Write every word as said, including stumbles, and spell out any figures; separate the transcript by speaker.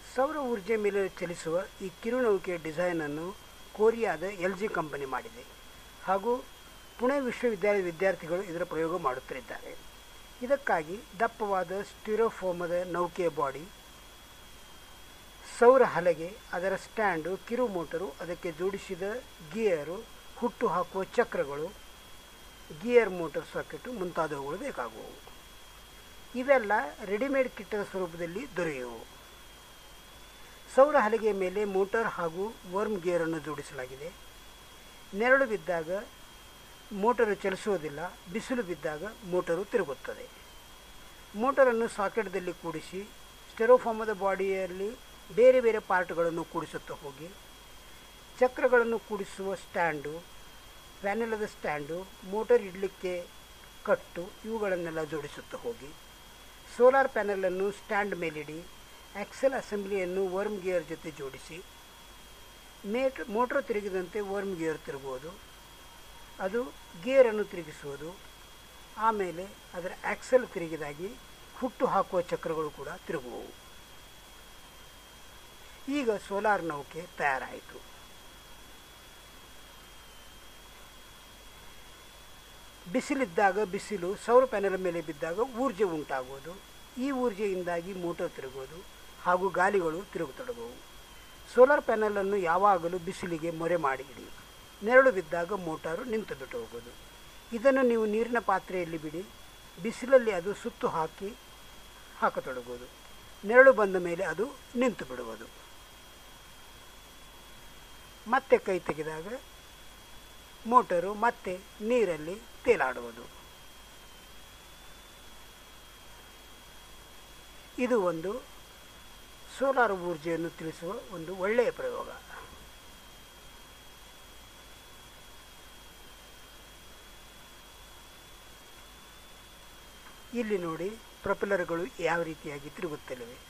Speaker 1: ಸೌರ ಊರ್ಜೆ ಮೇಲೆ ಚಲಿಸುವ ಈ ಕಿರುನೌಕೆಯ ಡಿಸೈನನ್ನು ಕೊರಿಯಾದ ಎಲ್ ಜಿ ಕಂಪನಿ ಮಾಡಿದೆ ಹಾಗೂ ಪುಣೆ ವಿಶ್ವವಿದ್ಯಾಲಯದ ವಿದ್ಯಾರ್ಥಿಗಳು ಇದರ ಪ್ರಯೋಗ ಮಾಡುತ್ತಿದ್ದಾರೆ. ಇದಕ್ಕಾಗಿ ದಪ್ಪವಾದ ಸ್ಟಿರೋಫೋಮದ ನೌಕೆಯ ಬಾಡಿ, ಸೌರ ಹಲಗೆ, ಅದರ ಸ್ಟ್ಯಾಂಡು, ಕಿರು ಮೋಟರು, ಅದಕ್ಕೆ ಜೋಡಿಸಿದ ಗಿಯರು, ಹುಟ್ಟು ಹಾಕುವ ಚಕ್ರಗಳು, ಗಿಯರ್ ಮೋಟರ್ ಸಾಕೆಟು ಮುಂತಾದವುಗಳು ಬೇಕಾಗುವು. ಇವೆಲ್ಲ ರೆಡಿಮೇಡ್ ಕಿಟ್ಟದ ಸ್ವರೂಪದಲ್ಲಿ ದೊರೆಯುವು. ಸೌರ ಹಲಗೆಯ ಮೇಲೆ ಮೋಟಾರ್ ಹಾಗೂ ವರ್ಮ್ ಗೇರನ್ನು ಜೋಡಿಸಲಾಗಿದೆ. ನೆರಳು ಬಿದ್ದಾಗ ಮೋಟರು ಚಲಿಸುವುದಿಲ್ಲ, ಬಿಸಿಲು ಬಿದ್ದಾಗ ಮೋಟರು ತಿರುಗುತ್ತದೆ. ಮೋಟರನ್ನು ಸಾಕೆಟ್ದಲ್ಲಿ ಕೂಡಿಸಿ ಸ್ಟೆರೋಫಾಮದ ಬಾಡಿಯಲ್ಲಿ ಬೇರೆ ಬೇರೆ ಪಾರ್ಟ್ಗಳನ್ನು ಕೂಡಿಸುತ್ತಾ ಹೋಗಿ ಚಕ್ರಗಳನ್ನು ಕೂಡಿಸುವ ಸ್ಟ್ಯಾಂಡು, ಪ್ಯಾನೆಲದ ಸ್ಟ್ಯಾಂಡು, ಮೋಟರ್ ಇಡಲಿಕ್ಕೆ ಕಟ್ಟು ಇವುಗಳನ್ನೆಲ್ಲ ಜೋಡಿಸುತ್ತಾ ಹೋಗಿ ಸೋಲಾರ್ ಪ್ಯಾನೆಲನ್ನು ಸ್ಟ್ಯಾಂಡ್ ಮೇಲಿಡಿ ಆಕ್ಸೆಲ್ ಅಸೆಂಬ್ಲಿಯನ್ನು ವರ್ಮ್ ಗಿಯರ್ ಜೊತೆ ಜೋಡಿಸಿ ಮೇಟ್ ಮೋಟರ್ ತಿರುಗಿದಂತೆ ವರ್ಮ್ ಗಿಯರ್ ತಿರುಗುವುದು, ಅದು ಗೇರನ್ನು ತಿರುಗಿಸುವುದು, ಆಮೇಲೆ ಅದರ ಆಕ್ಸೆಲ್ ತಿರುಗಿದಾಗಿ ಹುಟ್ಟು ಹಾಕುವ ಚಕ್ರಗಳು ಕೂಡ ತಿರುಗುವವು. ಈಗ ಸೋಲಾರ್ ನೌಕೆ ತಯಾರಾಯಿತು. ಬಿಸಿಲಿದ್ದಾಗ ಬಿಸಿಲು ಸೌರ ಪ್ಯಾನೆಲ್ ಮೇಲೆ ಬಿದ್ದಾಗ ಊರ್ಜೆ ಉಂಟಾಗುವುದು. ಈ ಊರ್ಜೆಯಿಂದಾಗಿ ಮೋಟರ್ ತಿರುಗುವುದು ಹಾಗೂ ಗಾಲಿಗಳು ತಿರುಗತೊಡಗುವು. ಸೋಲಾರ್ ಪ್ಯಾನೆಲನ್ನು ಯಾವಾಗಲೂ ಬಿಸಿಲಿಗೆ ಮೊರೆ ಮಾಡಿ ಇಡಿ. ನೆರಳು ಬಿದ್ದಾಗ ಮೋಟಾರು ನಿಂತು ಬಿಟ್ಟು ಹೋಗೋದು. ಇದನ್ನು ನೀವು ನೀರಿನ ಪಾತ್ರೆಯಲ್ಲಿ ಬಿಡಿ, ಬಿಸಿಲಲ್ಲಿ ಅದು ಸುತ್ತು ಹಾಕಿ ಹಾಕತೊಡಗುವುದು. ನೆರಳು ಬಂದ ಮೇಲೆ ಅದು ನಿಂತು ಬಿಡುವುದು. ಮತ್ತೆ ಕೈ ತೆಗೆದಾಗ ಮೋಟರು ಮತ್ತೆ ನೀರಲ್ಲಿ ತೇಲಾಡುವುದು. ಇದು ಒಂದು ಸೋಲಾರ್ ಊರ್ಜೆಯನ್ನು ತಿಳಿಸುವ ಒಂದು ಒಳ್ಳೆಯ ಪ್ರಯೋಗ. ಇಲ್ಲಿ ನೋಡಿ ಪ್ರೊಪೆಲ್ಲರ್ಗಳು ಯಾವ ರೀತಿಯಾಗಿ ತಿರುಗುತ್ತಲಿವೆ.